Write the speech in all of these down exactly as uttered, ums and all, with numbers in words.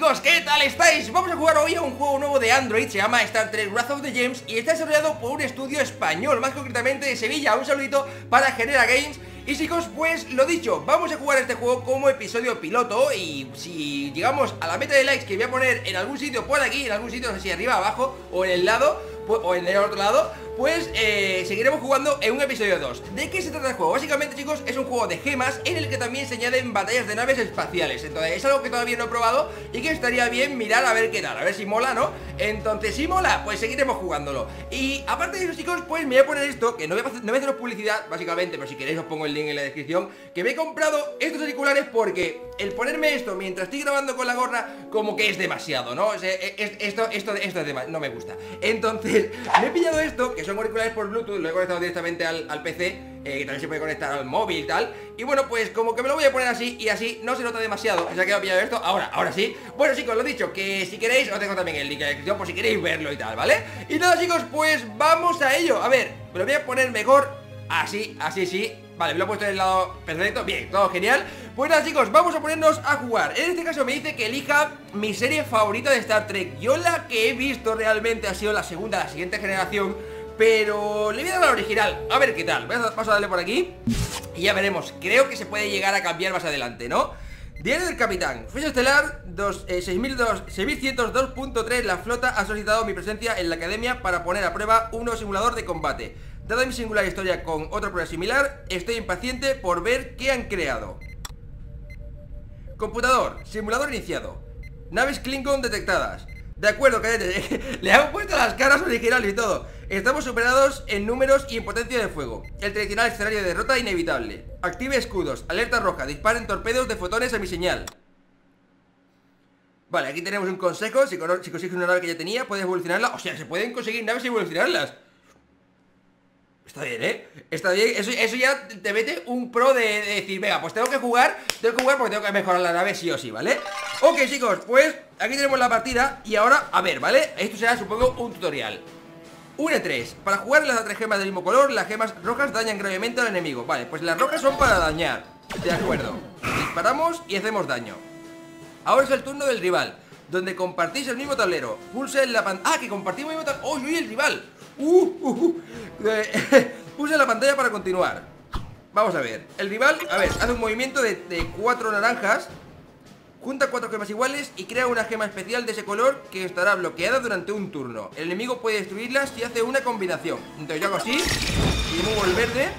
chicos, ¿qué tal estáis? Vamos a jugar hoy a un juego nuevo de Android, se llama Star Trek Wrath of the Gems y está desarrollado por un estudio español, más concretamente de Sevilla. Un saludito para Genera Games. Y chicos, pues lo dicho, vamos a jugar este juego como episodio piloto. Y si llegamos a la meta de likes que voy a poner en algún sitio por aquí, en algún sitio, no sé si arriba, abajo o en el lado, o en el otro lado, pues eh, seguiremos jugando en un episodio dos. ¿De qué se trata el juego? Básicamente, chicos, es un juego de gemas en el que también se añaden batallas de naves espaciales. Entonces es algo que todavía no he probado y que estaría bien mirar a ver qué tal, a ver si mola, ¿no? Entonces si mola, pues seguiremos jugándolo. Y aparte de eso, chicos, pues me voy a poner esto, que no voy a hacer, no voy a haceros publicidad, básicamente, pero si queréis os pongo el link en la descripción, que me he comprado estos auriculares porque el ponerme esto mientras estoy grabando con la gorra, como que es demasiado, ¿no? O sea, es, esto, esto, esto es demasiado, no me gusta. Entonces, me he pillado esto, que son auriculares por Bluetooth, lo he conectado directamente al, al P C, eh, que también se puede conectar al móvil y tal. Y bueno, pues como que me lo voy a poner así y así no se nota demasiado. Se ha quedado pillado esto, ahora, ahora sí. Bueno, chicos, lo dicho, que si queréis os dejo también el link en la descripción por si queréis verlo y tal, ¿vale? Y nada, chicos, pues vamos a ello. A ver, me lo voy a poner mejor así, así, sí. Vale, me lo he puesto en el lado perfecto, bien, todo genial. Pues nada, chicos, vamos a ponernos a jugar. En este caso me dice que elija mi serie favorita de Star Trek. Yo la que he visto realmente ha sido la segunda, la siguiente generación, pero le voy a dar a la original, a ver qué tal. Vamos a darle por aquí y ya veremos. Creo que se puede llegar a cambiar más adelante, ¿no? Diario del Capitán. Fecha estelar eh, seis mil ciento dos punto tres. La flota ha solicitado mi presencia en la academia para poner a prueba un nuevo simulador de combate. Dada mi singular historia con otra prueba similar, estoy impaciente por ver qué han creado. Computador, simulador iniciado. Naves Klingon detectadas. De acuerdo, cadetes, le han puesto las caras originales y todo. Estamos superados en números y en potencia de fuego. El tradicional escenario de derrota inevitable. Active escudos, alerta roja, disparen torpedos de fotones a mi señal. Vale, aquí tenemos un consejo. Si, si consigues una nave que ya tenía, puedes evolucionarla. O sea, se pueden conseguir naves y evolucionarlas. Está bien, ¿eh? Está bien, eso, eso ya te mete un pro de, de decir, venga, pues tengo que jugar, tengo que jugar porque tengo que mejorar la nave sí o sí, ¿vale? Ok, chicos, pues aquí tenemos la partida y ahora, a ver, ¿vale? Esto será, supongo, un tutorial. Une tres. Para jugar las tres gemas del mismo color, las gemas rojas dañan gravemente al enemigo. Vale, pues las rojas son para dañar. De acuerdo. Disparamos y hacemos daño. Ahora es el turno del rival, donde compartís el mismo tablero. Pulsa en la pantalla. ¡Ah, que compartimos el mismo tablero! ¡Oh, yo y el rival! Uh, uh, uh. Puse la pantalla para continuar. Vamos a ver, el rival, a ver, hace un movimiento de, de cuatro naranjas. Junta cuatro gemas iguales y crea una gema especial de ese color que estará bloqueada durante un turno. El enemigo puede destruirla si hace una combinación. Entonces yo hago así y muevo el verde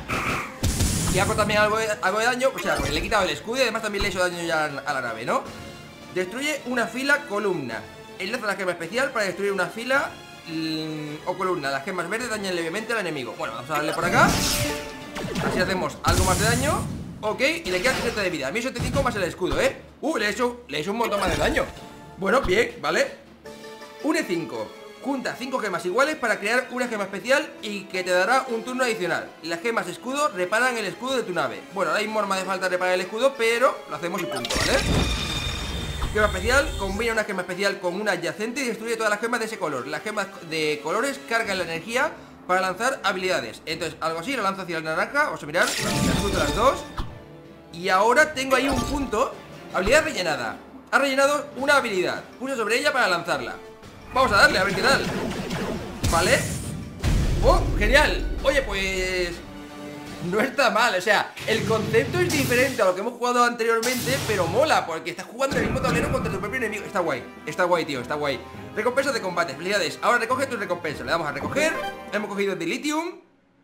y hago también algo de, algo de daño. O sea, pues le he quitado el escudo y además también le he hecho daño ya a la nave, ¿no? Destruye una fila columna. Enlaza la gema especial para destruir una fila o columna. Las gemas verdes dañan levemente al enemigo. Bueno, vamos a darle por acá. Así hacemos algo más de daño. Ok, y le queda sesenta de vida. A mí setenta y cinco más el escudo, ¿eh? Uh, le he hecho, le he hecho un montón más de daño. Bueno, bien, ¿vale? Une cinco. Junta cinco gemas iguales para crear una gema especial y que te dará un turno adicional. Las gemas escudo reparan el escudo de tu nave. Bueno, ahora mismo no me hace falta reparar el escudo, pero lo hacemos y punto, ¿vale? Gema especial, combina una gema especial con una adyacente y destruye todas las gemas de ese color. Las gemas de colores cargan la energía para lanzar habilidades. Entonces, algo así, lo lanzo hacia el naranja. Vamos a mirar, las junto las dos. Y ahora tengo ahí un punto. Habilidad rellenada. Ha rellenado una habilidad. Pulsa sobre ella para lanzarla. Vamos a darle, a ver qué tal. Vale. Oh, genial. Oye, pues no está mal, o sea, el concepto es diferente a lo que hemos jugado anteriormente, pero mola, porque estás jugando el mismo tablero contra tu propio enemigo. Está guay, está guay, tío, está guay. Recompensas de combate, felicidades. Ahora recoge tu recompensa, le damos a recoger. Hemos cogido Dilithium.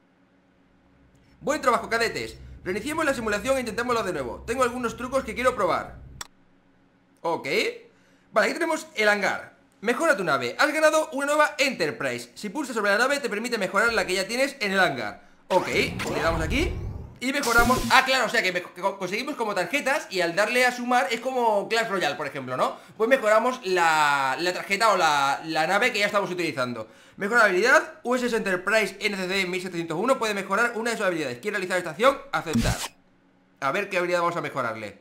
Buen trabajo, cadetes. Reiniciemos la simulación e intentémoslo de nuevo. Tengo algunos trucos que quiero probar. Ok. Vale, aquí tenemos el hangar. Mejora tu nave, has ganado una nueva Enterprise. Si pulsas sobre la nave te permite mejorar la que ya tienes en el hangar. Ok, le damos aquí y mejoramos. Ah, claro, o sea que, me, que conseguimos como tarjetas. Y al darle a sumar es como Clash Royale, por ejemplo, ¿no? Pues mejoramos la, la tarjeta o la, la nave que ya estamos utilizando. Mejora habilidad. U S S Enterprise N C C mil setecientos uno puede mejorar una de sus habilidades. ¿Quiere realizar esta acción? Aceptar. A ver qué habilidad vamos a mejorarle.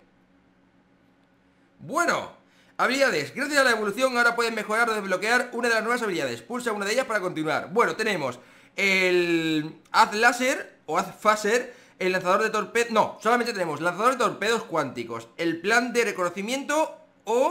Bueno, habilidades. Gracias a la evolución ahora pueden mejorar o desbloquear una de las nuevas habilidades. Pulsa una de ellas para continuar. Bueno, tenemos el Haz Láser o Haz Phaser, el lanzador de torpedos. No, solamente tenemos lanzador de torpedos cuánticos, el plan de reconocimiento o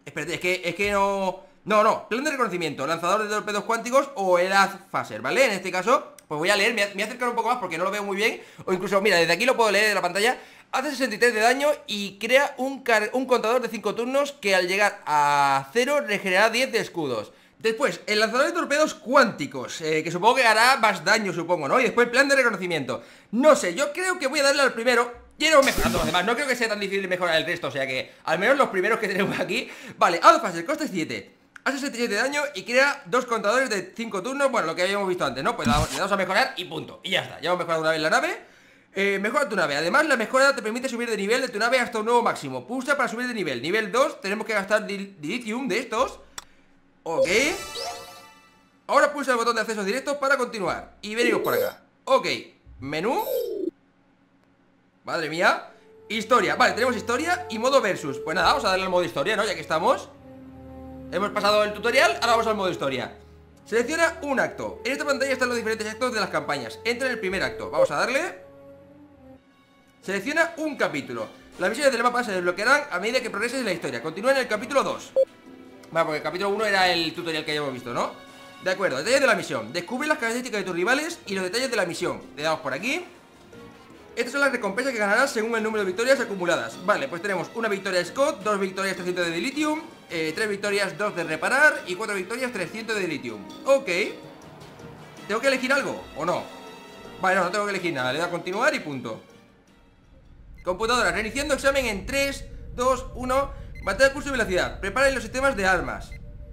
Espérate, es que, es que no... No, no, plan de reconocimiento, lanzador de torpedos cuánticos o el Haz Phaser, ¿vale? En este caso, pues voy a leer, me voy a acercar un poco más porque no lo veo muy bien. O incluso, mira, desde aquí lo puedo leer de la pantalla. Hace sesenta y tres de daño y crea un, un contador de cinco turnos que al llegar a cero regenerará diez de escudos. Después, el lanzador de torpedos cuánticos, eh, que supongo que hará más daño, supongo, ¿no? Y después, plan de reconocimiento. No sé, yo creo que voy a darle al primero. Quiero mejorando los demás, no creo que sea tan difícil mejorar el resto. O sea que, al menos los primeros que tenemos aquí. Vale, Haz Phaser, coste siete. Hace setenta y siete de daño y crea dos contadores de cinco turnos. Bueno, lo que habíamos visto antes, ¿no? Pues le damos, le damos a mejorar y punto. Y ya está, ya hemos mejorado una vez la nave. eh, Mejora tu nave, además la mejora te permite subir de nivel de tu nave hasta un nuevo máximo. Pulsa para subir de nivel, nivel dos. Tenemos que gastar dilithium de estos. Ok. Ahora pulsa el botón de acceso directos para continuar. Y venimos por acá. Ok, menú. Madre mía. Historia, vale, tenemos historia y modo versus. Pues nada, vamos a darle al modo historia, ¿no? Ya que estamos. Hemos pasado el tutorial, ahora vamos al modo historia. Selecciona un acto. En esta pantalla están los diferentes actos de las campañas. Entra en el primer acto, vamos a darle. Selecciona un capítulo. Las misiones del mapa se desbloquearán a medida que progreses en la historia. Continúa en el capítulo dos. Vale, porque el capítulo uno era el tutorial que hayamos visto, ¿no? De acuerdo, detalles de la misión. Descubre las características de tus rivales y los detalles de la misión. Le damos por aquí. Estas son las recompensas que ganarás según el número de victorias acumuladas. Vale, pues tenemos una victoria Scott, dos victorias trescientos de dilithium, eh, tres victorias, dos de reparar y cuatro victorias, trescientos de dilithium. Ok. ¿Tengo que elegir algo o no? Vale, no, no tengo que elegir nada. Le doy a continuar y punto. Computadora, reiniciando examen en tres, dos, uno. Batalla de curso y velocidad. Preparen los sistemas de armas.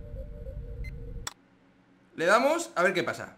Le damos a ver qué pasa.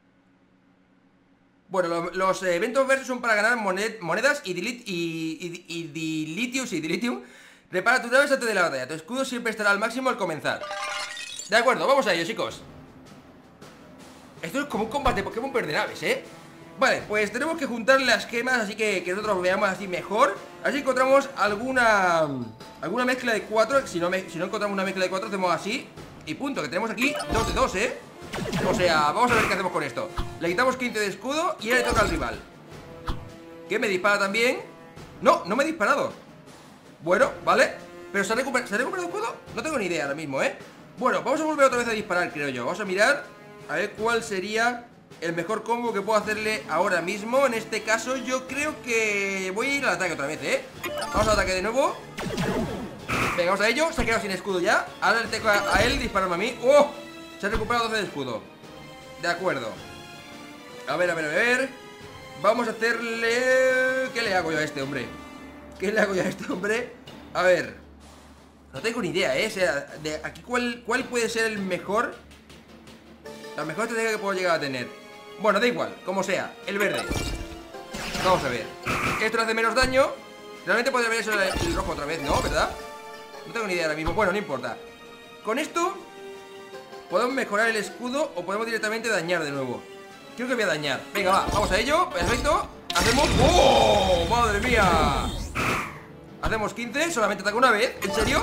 Bueno, lo, los eh, eventos versus son para ganar moned, monedas y, dilit, y, y, y dilithium, sí, dilithium. Repara tus naves antes de la batalla. Tu escudo siempre estará al máximo al comenzar. De acuerdo, vamos a ello, chicos. Esto es como un combate Pokémon pero de naves, ¿eh? Vale, pues tenemos que juntar las gemas, así que, que nosotros veamos así mejor. Así encontramos alguna alguna mezcla de cuatro. Si no, me, si no encontramos una mezcla de cuatro, hacemos así y punto, que tenemos aquí dos de dos, ¿eh? O sea, vamos a ver qué hacemos con esto. Le quitamos quince de escudo y ahora le toca al rival. ¿Qué? ¿Me dispara también? No, no me he disparado. Bueno, vale. ¿Pero se ha recuperado, ¿se ha recuperado escudo? No tengo ni idea ahora mismo, ¿eh? Bueno, vamos a volver otra vez a disparar, creo yo. Vamos a mirar a ver cuál sería el mejor combo que puedo hacerle ahora mismo. En este caso yo creo que voy a ir al ataque otra vez, ¿eh? Vamos al ataque de nuevo. Venga, vamos a ello. Se ha quedado sin escudo ya. Ahora le tengo a, a él dispararme a mí. ¡Oh! Se ha recuperado doce de escudo. De acuerdo. A ver, a ver, a ver. Vamos a hacerle... ¿Qué le hago yo a este hombre? ¿Qué le hago yo a este hombre? A ver. No tengo ni idea, ¿eh? O sea, de aquí cuál, cuál puede ser el mejor. La mejor estrategia que puedo llegar a tener. Bueno, da igual, como sea. El verde. Vamos a ver. Esto le hace menos daño. Realmente podría haber hecho el, el rojo otra vez, ¿no? ¿Verdad? No tengo ni idea ahora mismo. Bueno, no importa. Con esto podemos mejorar el escudo o podemos directamente dañar de nuevo. Creo que voy a dañar. Venga, va, vamos a ello. Perfecto. Hacemos... ¡Oh! ¡Madre mía! Hacemos quince. Solamente ataca una vez. ¿En serio?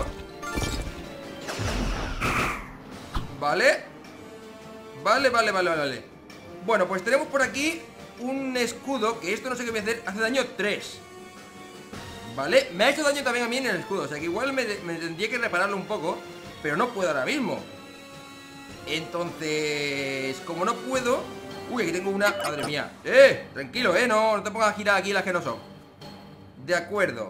Vale. Vale, vale, vale, vale. Bueno, pues tenemos por aquí un escudo, que esto no sé qué voy a hacer. Hace daño tres. Vale, me ha hecho daño también a mí en el escudo. O sea que igual me, me tendría que repararlo un poco, pero no puedo ahora mismo. Entonces, como no puedo... Uy, aquí tengo una... Madre mía. Eh, tranquilo, eh, no, no te pongas a girar aquí las que no son. De acuerdo.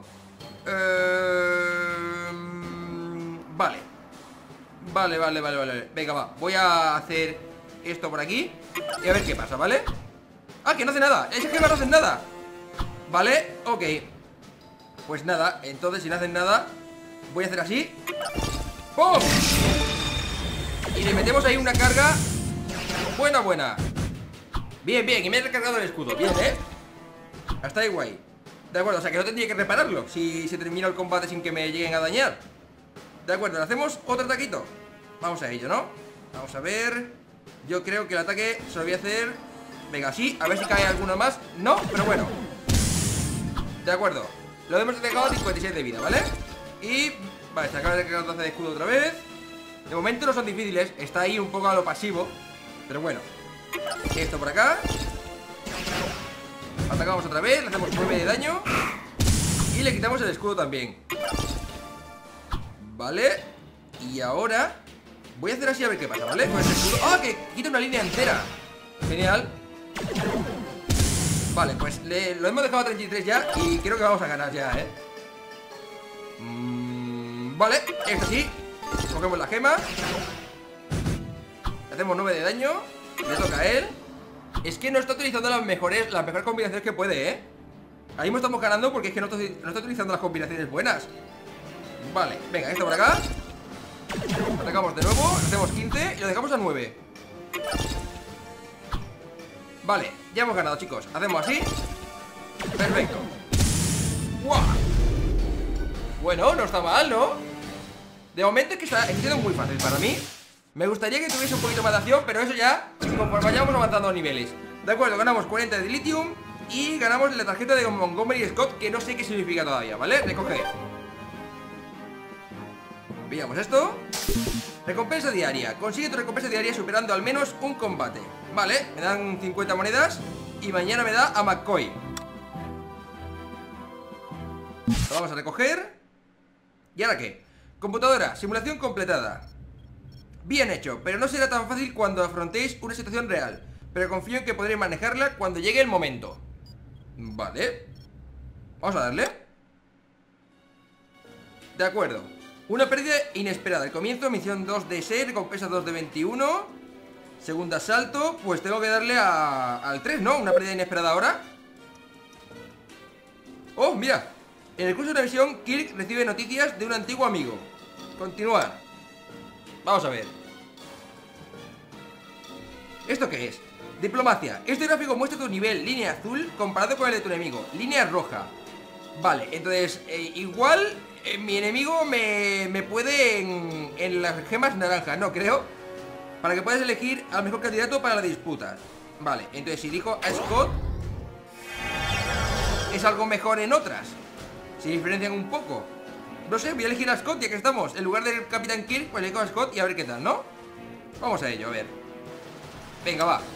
eh... Vale. Vale, vale, vale, vale. Venga, va, voy a hacer esto por aquí y a ver qué pasa, ¿vale? Ah, que no hace nada. Es que no hacen nada. Vale, ok. Pues nada, entonces si no hacen nada voy a hacer así. ¡Pum! Y le metemos ahí una carga buena, buena. Bien, bien, y me he recargado el escudo. Bien, ¿eh? Hasta ahí guay. De acuerdo, o sea que no tendría que repararlo si se termina el combate sin que me lleguen a dañar. De acuerdo, le hacemos otro ataquito. Vamos a ello, ¿no? Vamos a ver. Yo creo que el ataque se lo voy a hacer. Venga, sí, a ver si cae alguno más. No, pero bueno. De acuerdo. Lo hemos dejado a cincuenta y seis de vida, ¿vale? Y... Vale, se acaba de recargar doce de escudo otra vez. De momento no son difíciles. Está ahí un poco a lo pasivo. Pero bueno. Esto por acá. Atacamos otra vez. Le hacemos nueve de daño. Y le quitamos el escudo también. Vale. Y ahora voy a hacer así a ver qué pasa, ¿vale? Con este escudo. ¡Ah! Que quita una línea entera. Genial. Vale, pues le, lo hemos dejado a treinta y tres ya. Y creo que vamos a ganar ya, ¿eh? Mm, vale, esto sí. Cogemos la gema. Le hacemos nueve de daño. Le toca a él. Es que no está utilizando las mejores Las mejores combinaciones que puede, ¿eh? Ahí mismo estamos ganando porque es que no está, no está utilizando las combinaciones buenas. Vale, venga, esto por acá. Atacamos de nuevo, hacemos quince y lo dejamos a nueve. Vale, ya hemos ganado, chicos. Hacemos así. Perfecto. ¡Guau! Bueno, no está mal, ¿no? De momento es que está, está siendo muy fácil para mí. Me gustaría que tuviese un poquito más de acción, pero eso ya conforme vayamos avanzando a niveles. De acuerdo, ganamos cuarenta de lithium y ganamos la tarjeta de Montgomery Scott, que no sé qué significa todavía, ¿vale? Recoge. Pillamos esto. Recompensa diaria. Consigue tu recompensa diaria superando al menos un combate. Vale, me dan cincuenta monedas y mañana me da a McCoy. Lo vamos a recoger. ¿Y ahora qué? Computadora, simulación completada. Bien hecho, pero no será tan fácil cuando afrontéis una situación real. Pero confío en que podréis manejarla cuando llegue el momento. Vale. Vamos a darle. De acuerdo. Una pérdida inesperada. El comienzo, misión dos de seis, recompensa dos de veintiuno. Segundo asalto. Pues tengo que darle a, al tres, ¿no? Una pérdida inesperada ahora. Oh, mira. En el curso de una misión, Kirk recibe noticias de un antiguo amigo. Continuar. Vamos a ver. ¿Esto qué es? Diplomacia. Este gráfico muestra tu nivel, línea azul, comparado con el de tu enemigo, línea roja. Vale, entonces, eh, igual eh, mi enemigo me, me puede en, en las gemas naranjas, no creo. Para que puedas elegir al mejor candidato para la disputa. Vale, entonces si elijo a Scott, es algo mejor en otras. Se diferencian un poco. No sé, voy a elegir a Scott ya que estamos. En lugar del Capitán Kirk, pues elijo a Scott y a ver qué tal, ¿no? Vamos a ello, a ver. Venga, va.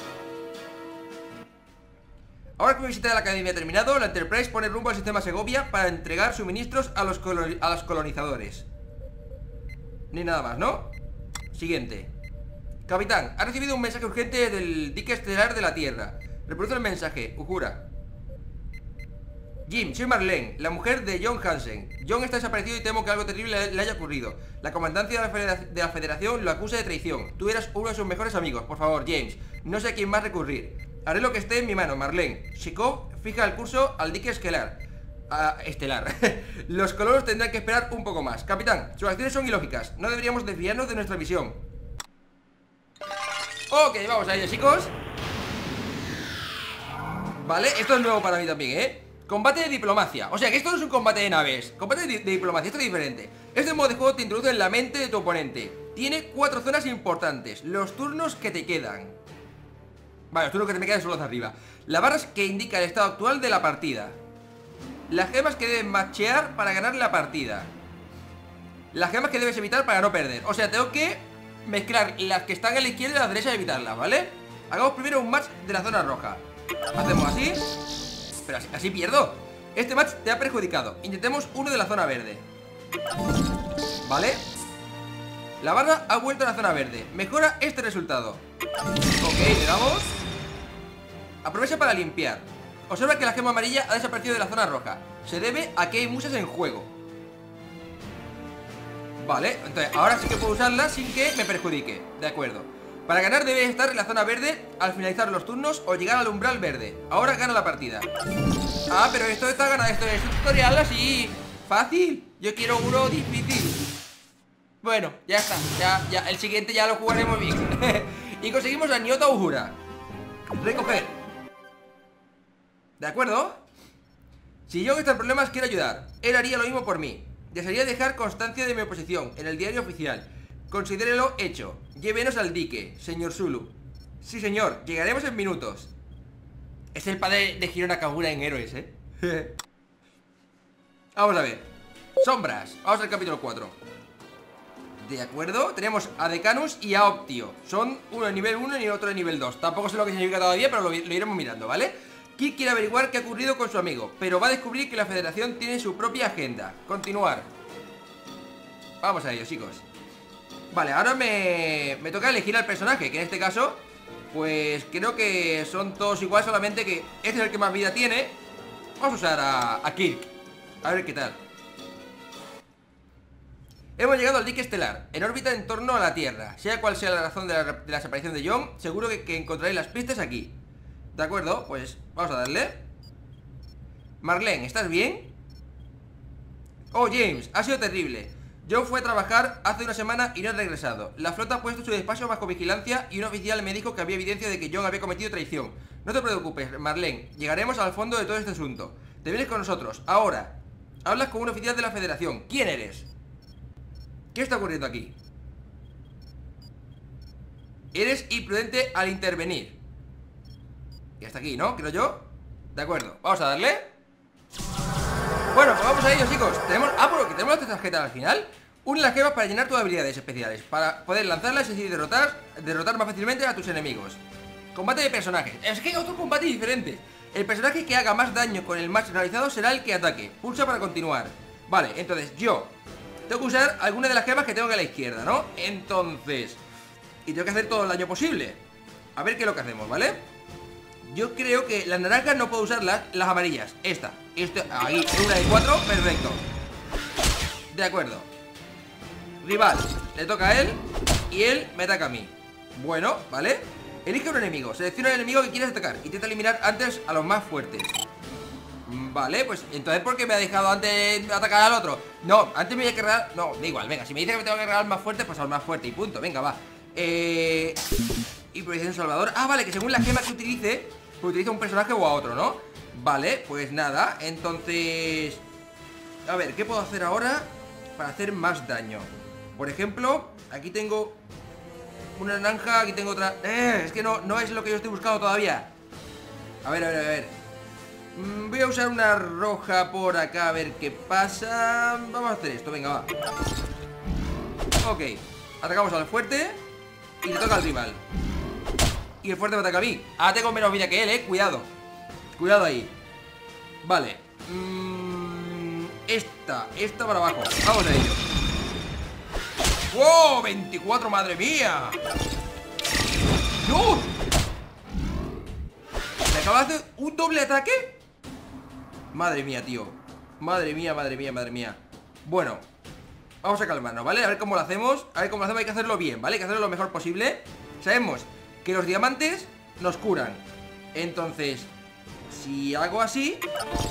Ahora que mi visita de la academia ha terminado, la Enterprise pone rumbo al sistema Segovia para entregar suministros a los, a los colonizadores. Ni nada más, ¿no? Siguiente. Capitán, ha recibido un mensaje urgente del dique estelar de la Tierra. Reproduce el mensaje, Uhura. Jim, soy Marlene, la mujer de John Hansen. John está desaparecido y temo que algo terrible le haya ocurrido. La comandancia de la, federa de la federación lo acusa de traición. Tú eras uno de sus mejores amigos. Por favor, James, no sé a quién más recurrir. Haré lo que esté en mi mano, Marlene. Shikov fija el curso al dique estelar. Uh, estelar. Los colonos tendrán que esperar un poco más. Capitán, sus acciones son ilógicas. No deberíamos desviarnos de nuestra misión. Ok, vamos a ello, chicos. Vale, esto es nuevo para mí también, ¿eh? Combate de diplomacia. O sea que esto no es un combate de naves. Combate de, de diplomacia, esto es diferente. Este modo de juego te introduce en la mente de tu oponente. Tiene cuatro zonas importantes. Los turnos que te quedan. Vale, los turnos que te me quedan son los de arriba. La barra que indica el estado actual de la partida. Las gemas que deben matchear para ganar la partida. Las gemas que debes evitar para no perder. O sea, tengo que mezclar las que están a la izquierda y a la derecha y evitarlas, ¿vale? Hagamos primero un match de la zona roja. Hacemos así. Pero así, así pierdo. Este match te ha perjudicado. Intentemos uno de la zona verde. ¿Vale? La barra ha vuelto a la zona verde. Mejora este resultado. Ok, le damos. Aprovecha para limpiar. Observa que la gema amarilla ha desaparecido de la zona roja. Se debe a que hay muchas en juego. Vale, entonces ahora sí que puedo usarla sin que me perjudique. De acuerdo. Para ganar debe estar en la zona verde al finalizar los turnos o llegar al umbral verde. Ahora gana la partida. Ah, pero esto está ganado. Esto es un tutorial así fácil. Yo quiero uno difícil. Bueno, ya está. Ya, ya, el siguiente ya lo jugaremos bien. Y conseguimos a Nyota Uhura. Recoger. ¿De acuerdo? Si John está en problemas, quiero ayudar. Él haría lo mismo por mí. Desearía dejar constancia de mi oposición en el diario oficial. Considérelo hecho. Llévenos al dique, señor Zulu. Sí, señor, llegaremos en minutos. Es el padre de Hiro Nakamura en Héroes, ¿eh? Vamos a ver. Sombras, vamos al capítulo cuatro. De acuerdo, tenemos a Decanus y a Optio. Son uno de nivel uno y otro de nivel dos. Tampoco sé lo que significa todavía, pero lo, lo iremos mirando, ¿vale? Kirk quiere averiguar qué ha ocurrido con su amigo, pero va a descubrir que la federación tiene su propia agenda. Continuar. Vamos a ello, chicos. Vale, ahora me, me toca elegir al personaje, que en este caso, pues creo que son todos igual, solamente que este es el que más vida tiene. Vamos a usar a, a Kirk. A ver qué tal. Hemos llegado al dique estelar, en órbita en torno a la Tierra. Sea cual sea la razón de la, de la desaparición de John, seguro que, que encontraréis las pistas aquí. ¿De acuerdo? Pues vamos a darle. Marlene, ¿estás bien? Oh, James, ha sido terrible. John fue a trabajar hace una semana y no ha regresado. La flota ha puesto su despacho bajo vigilancia y un oficial me dijo que había evidencia de que John había cometido traición. No te preocupes, Marlene, llegaremos al fondo de todo este asunto. Te vienes con nosotros, ahora. Hablas con un oficial de la Federación. ¿Quién eres? ¿Qué está ocurriendo aquí? Eres imprudente al intervenir. Y hasta aquí, ¿no? Creo yo. De acuerdo, vamos a darle. Bueno, pues vamos a ello, chicos. Tenemos... Ah, porque tenemos las tarjetas al final. Una de las gemas para llenar tus habilidades especiales, para poder lanzarlas y así derrotar Derrotar más fácilmente a tus enemigos. Combate de personajes. Es que hay otro combate diferente. El personaje que haga más daño con el match realizado será el que ataque. Pulsa para continuar. Vale, entonces yo tengo que usar alguna de las gemas que tengo aquí a la izquierda, ¿no? Entonces... Y tengo que hacer todo el daño posible. A ver qué es lo que hacemos, ¿vale? Yo creo que las naranjas no puedo usarlas. Las amarillas, esta, esta, ahí, una de cuatro, perfecto. De acuerdo. Rival, le toca a él y él me ataca a mí. Bueno, ¿vale? Elige un enemigo, selecciona el enemigo que quieres atacar. Intenta eliminar antes a los más fuertes. Vale, pues entonces ¿por qué me ha dejado antes atacar al otro? No, antes me voy a cargar... No, da igual, venga, si me dice que me tengo que cargar al más fuerte, pues al más fuerte y punto, venga, va. Eh... Y Proyección Salvador. Ah, vale, que según la gema que utilice, pues utiliza un personaje o a otro, ¿no? Vale, pues nada, entonces... A ver, ¿qué puedo hacer ahora para hacer más daño? Por ejemplo, aquí tengo una naranja, aquí tengo otra... Eh, es que no, no es lo que yo estoy buscando todavía. A ver, a ver, a ver. mm, Voy a usar una roja por acá a ver qué pasa. Vamos a hacer esto, venga, va. Ok, atacamos al fuerte y le toca al rival. Y el fuerte me ataca a mí. Ahora tengo menos vida que él, eh, cuidado. Cuidado ahí. Vale. mm, Esta, esta para abajo. Vamos a ello. ¡Wow! veinticuatro, madre mía. ¡Dios! ¿Me acaba de hacer un doble ataque? Madre mía, tío. Madre mía, madre mía, madre mía. Bueno, vamos a calmarnos, ¿vale? A ver cómo lo hacemos. A ver cómo lo hacemos, hay que hacerlo bien, ¿vale? Hay que hacerlo lo mejor posible. Sabemos que los diamantes nos curan. Entonces, si hago así...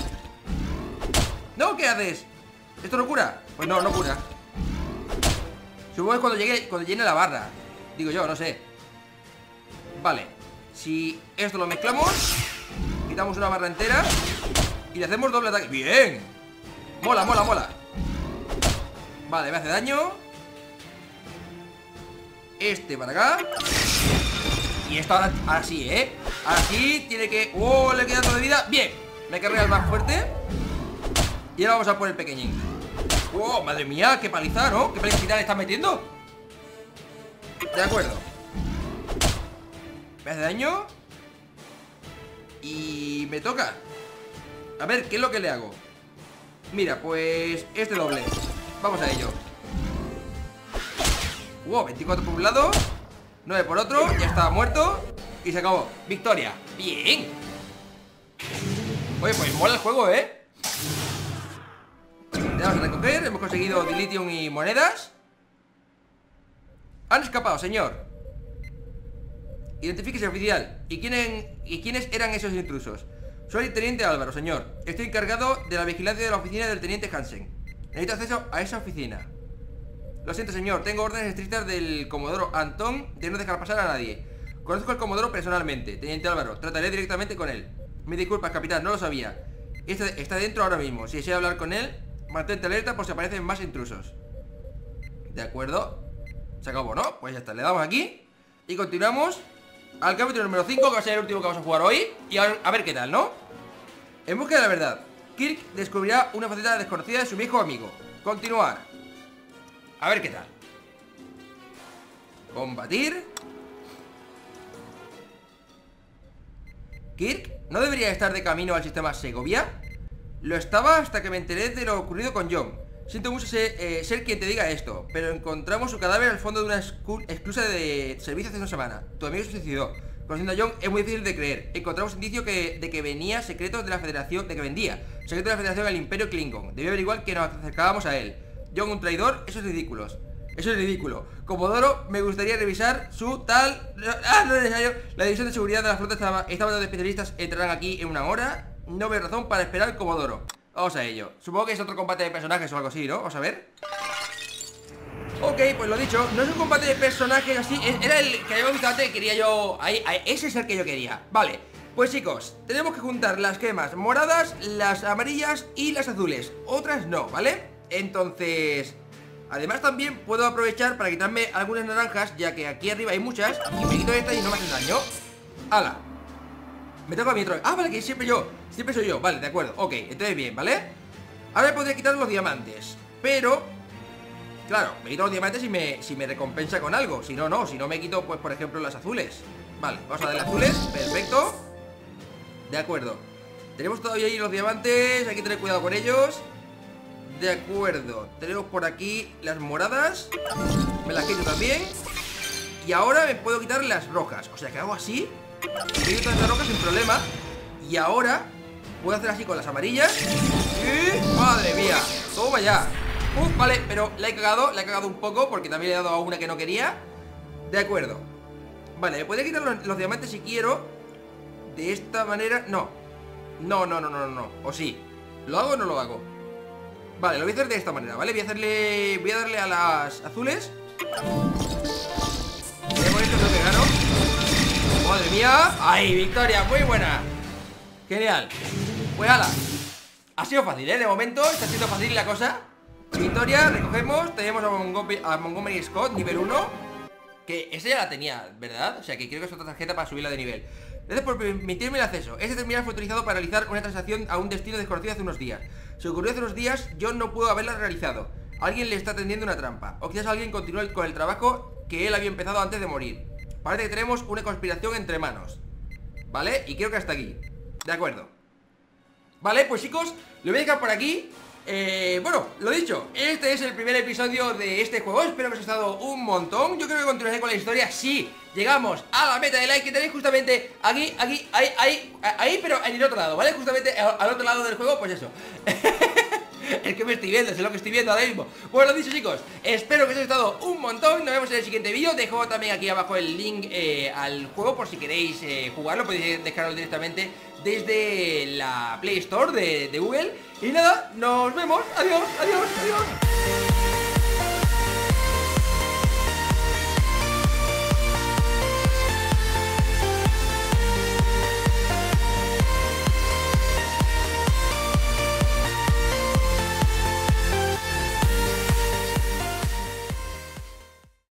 ¿No? ¿Qué haces? ¿Esto no cura? Pues no, no cura. Supongo que cuando llegue, cuando llene la barra. Digo yo, no sé. Vale. Si esto lo mezclamos, quitamos una barra entera y le hacemos doble ataque. ¡Bien! Mola, mola, mola. Vale, me hace daño. Este para acá. Y esto ahora, ahora sí, ¿eh? Ahora sí, tiene que... ¡Oh! Le queda todo de vida. ¡Bien! Me carga el más fuerte. Y ahora vamos a por el pequeñín. ¡Oh! Madre mía, qué paliza, ¿no? ¿Qué paliza le está metiendo? De acuerdo. Me hace daño. Y me toca. A ver, ¿qué es lo que le hago? Mira, pues este doble. Vamos a ello. Wow, veinticuatro por un lado, nueve por otro, ya estaba muerto. Y se acabó, victoria. Bien. Oye, pues mola el juego, ¿eh? Le vamos a recoger, hemos conseguido dilithium y monedas. Han escapado, señor. Identifíquese, oficial. ¿Y, quién en, ¿Y quiénes eran esos intrusos? Soy el teniente Álvaro, señor. Estoy encargado de la vigilancia de la oficina del teniente Hansen. Necesito acceso a esa oficina. Lo siento, señor. Tengo órdenes estrictas del comodoro Antón de no dejar pasar a nadie. Conozco al comodoro personalmente. Teniente Álvaro, trataré directamente con él. Me disculpas, capitán, no lo sabía. Este está dentro ahora mismo. Si desea hablar con él, mantente alerta por si aparecen más intrusos. De acuerdo. Se acabó, ¿no? Pues ya está, le damos aquí y continuamos al capítulo número cinco, que va a ser el último que vamos a jugar hoy. Y a, a ver qué tal, ¿no? En busca de la verdad, Kirk descubrirá una faceta desconocida de su viejo amigo. Continuar. A ver qué tal. Combatir. Kirk no debería estar de camino al sistema Segovia. Lo estaba hasta que me enteré de lo ocurrido con John. Siento mucho ser, eh, ser quien te diga esto, pero encontramos su cadáver al fondo de una esclusa de servicio hace una semana. Tu amigo se suicidó. Conociendo a John es muy difícil de creer. Encontramos indicio que, de que venía secretos de la Federación, de que vendía secretos de la Federación al Imperio Klingon. Debía averiguar que nos acercábamos a él. John, un traidor, eso es ridículo. Eso es ridículo. Comodoro, me gustaría revisar su tal... Ah, no es necesario. La división de seguridad de la flota estaba, estaba de especialistas. Entrarán aquí en una hora. No veo razón para esperar, Comodoro. Vamos a ello. Supongo que es otro combate de personajes o algo así, ¿no? Vamos a ver. Ok, pues lo dicho, no es un combate de personajes así. Era el que habíamos visto antes, que quería yo. Ahí, ahí, ese es el que yo quería. Vale, pues chicos, tenemos que juntar las gemas moradas, las amarillas y las azules. Otras no, ¿vale? Entonces, además también puedo aprovechar para quitarme algunas naranjas, ya que aquí arriba hay muchas. Y me quito esta y no me hacen daño. ¡Hala! Me toca a mí otra vez. Ah, vale, que siempre yo. Siempre soy yo. Vale, de acuerdo. Ok, entonces bien, ¿vale? Ahora me podría quitar los diamantes. Pero, claro, me quito los diamantes y me, si me recompensa con algo. Si no, no. Si no me quito, pues, por ejemplo, las azules. Vale, vamos a darle azules. Perfecto. De acuerdo. Tenemos todavía ahí los diamantes. Hay que tener cuidado con ellos. De acuerdo. Tenemos por aquí las moradas. Me las quito también. Y ahora me puedo quitar las rojas. O sea que hago así. Me quito las rojas sin problema. Y ahora puedo hacer así con las amarillas. Y... ¡madre mía! Toma ya. Uf, vale, pero la he cagado. La he cagado un poco porque también le he dado a una que no quería. De acuerdo. Vale, me podría quitar los, los diamantes si quiero. De esta manera, no. No, no, no, no, no. O sí. ¿Lo hago o no lo hago? Vale, lo voy a hacer de esta manera, ¿vale? Voy a hacerle... Voy a darle a las azules. Con esto creo que gano. ¡Madre mía! ¡Ay, victoria! Muy buena. Genial. Pues ala. Ha sido fácil, ¿eh? De momento está siendo fácil la cosa. Victoria, recogemos. Tenemos a Montgomery, a Montgomery Scott, nivel uno. Que esa ya la tenía, ¿verdad? O sea que creo que es otra tarjeta para subirla de nivel. Gracias por permitirme el acceso. Este terminal fue utilizado para realizar una transacción a un destino desconocido hace unos días. Se ocurrió hace unos días, yo no puedo haberla realizado. Alguien le está tendiendo una trampa. O quizás alguien continúe con el trabajo que él había empezado antes de morir. Parece que tenemos una conspiración entre manos. ¿Vale? Y creo que hasta aquí. De acuerdo. Vale, pues chicos, lo voy a dejar por aquí. Eh, bueno, lo dicho, este es el primer episodio de este juego. Espero que os haya gustado un montón. Yo creo que continuaré con la historia si llegamos a la meta de like que tenéis justamente aquí, aquí, ahí, ahí, ahí, pero en el otro lado, ¿vale? Justamente al otro lado del juego, pues eso. Es que me estoy viendo, es lo que estoy viendo ahora mismo. Bueno, lo dicho chicos, espero que os haya gustado un montón. Nos vemos en el siguiente vídeo. Dejo también aquí abajo el link eh, al juego por si queréis eh, jugarlo. Podéis dejarlo directamente desde la Play Store de, de Google. Y nada, nos vemos. Adiós, adiós, adiós.